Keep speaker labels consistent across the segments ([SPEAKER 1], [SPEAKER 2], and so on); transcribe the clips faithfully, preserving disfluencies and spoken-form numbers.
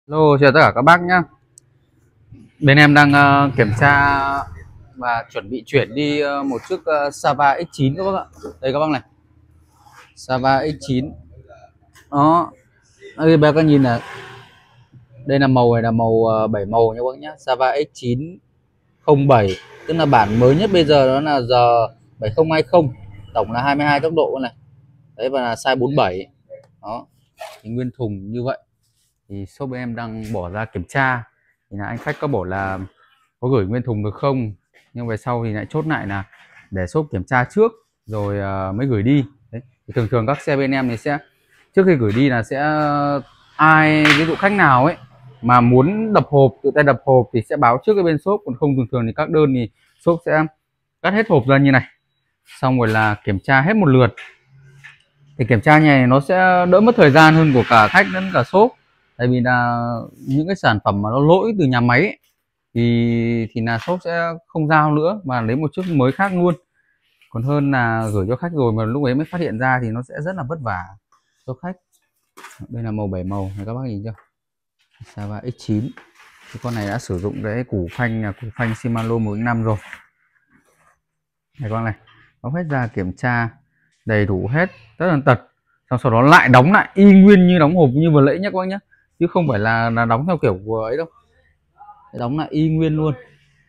[SPEAKER 1] Hello, chào tất cả các bác nhé. Bên em đang ờ, kiểm tra và chuẩn bị chuyển đi ờ, một chiếc ờ, Sava ích chín các bác ạ. Đây các bác này, Sava ích chín. Đó, đây bác các nhìn là đây là màu này là màu uh, bảy màu nha bác nhé. Sava ích chín không bảy, tức là bản mới nhất bây giờ đó là giờ bảy không hai không, tổng là hai mươi hai tốc độ này. Đấy, và là size bốn bảy. Đó, thì nguyên thùng như vậy. Thì shop bên em đang bỏ ra kiểm tra, thì là anh khách có bảo là có gửi nguyên thùng được không, nhưng về sau thì lại chốt lại là để shop kiểm tra trước rồi uh, mới gửi đi. Đấy. Thì thường thường các xe bên em thì sẽ trước khi gửi đi là sẽ ai ví dụ khách nào ấy mà muốn đập hộp, tự tay đập hộp thì sẽ báo trước cái bên shop, còn không thường thường thì các đơn thì shop sẽ cắt hết hộp ra như này, xong rồi là kiểm tra hết một lượt. Thì kiểm tra như này nó sẽ đỡ mất thời gian hơn của cả khách lẫn cả shop, tại vì là những cái sản phẩm mà nó lỗi từ nhà máy ấy, thì thì là shop sẽ không giao nữa mà lấy một chiếc mới khác luôn, còn hơn là gửi cho khách rồi mà lúc ấy mới phát hiện ra thì nó sẽ rất là vất vả cho khách. Đây là màu bảy màu này các bác nhìn chưa, Sava ích chín. Cái con này đã sử dụng cái củ phanh là củ phanh Shimano một năm rồi. Này con này, bóc hết ra kiểm tra đầy đủ hết tất tần tật, xong sau đó lại đóng lại y nguyên như đóng hộp như vừa nãy nhé các bác nhé, chứ không phải là là đóng theo kiểu của ấy đâu, đóng lại y nguyên luôn.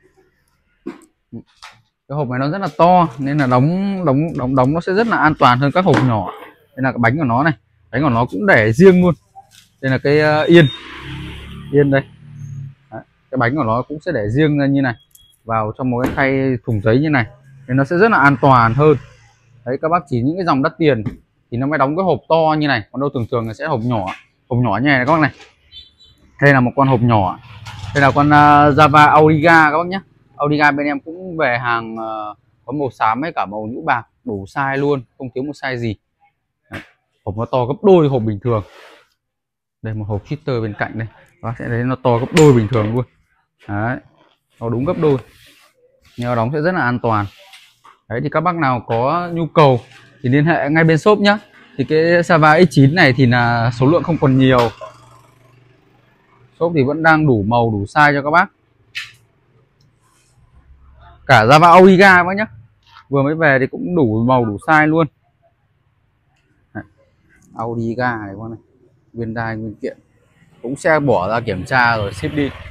[SPEAKER 1] Cái hộp này nó rất là to nên là đóng đóng đóng đóng nó sẽ rất là an toàn hơn các hộp nhỏ. Đây là cái bánh của nó này, bánh của nó cũng để riêng luôn. Đây là cái uh, yên yên đây. Đấy, cái bánh của nó cũng sẽ để riêng ra như này, vào trong một cái khay thùng giấy như này nên nó sẽ rất là an toàn hơn. Đấy, các bác chỉ những cái dòng đắt tiền thì nó mới đóng cái hộp to như này, còn đâu thường thường là sẽ hộp nhỏ, hộp nhỏ như này các bác này. Đây là một con hộp nhỏ, đây là con uh, Java Auriga các bác nhé. Auriga bên em cũng về hàng uh, có màu xám với cả màu nhũ bạc, đủ size luôn, không thiếu một size gì. Đấy, hộp nó to gấp đôi hộp bình thường. Đây một hộp cheater bên cạnh đây, các bác sẽ thấy nó to gấp đôi bình thường luôn. Đấy, nó đúng gấp đôi, nhưng đóng sẽ rất là an toàn. Đấy, thì các bác nào có nhu cầu thì liên hệ ngay bên shop nhé. Thì cái Sava ích chín này thì là số lượng không còn nhiều, shop thì vẫn đang đủ màu đủ size cho các bác. Cả Java Auriga các bác nhé, vừa mới về thì cũng đủ màu đủ size luôn. Đấy, Auriga này con này, nguyên đai nguyên kiện cũng sẽ bỏ ra kiểm tra rồi ship đi.